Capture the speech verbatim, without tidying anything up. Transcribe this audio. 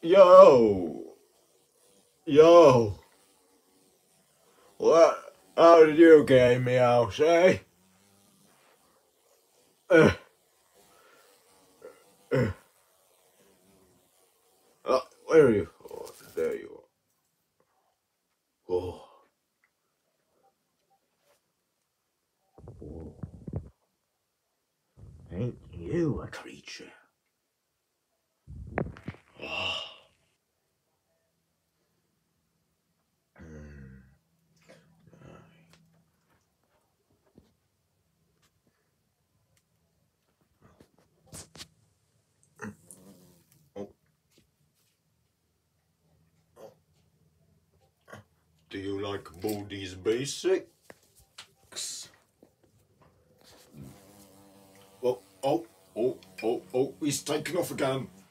Yo, yo, what? How did you get me out, eh? Uh, uh, uh, where are you? Oh, there you are. Oh, oh. Ain't you a creature? Oh. Mm. Oh. Oh. Do you like Baldi's Basics? Oh, oh, oh, oh, oh, he's taken off again.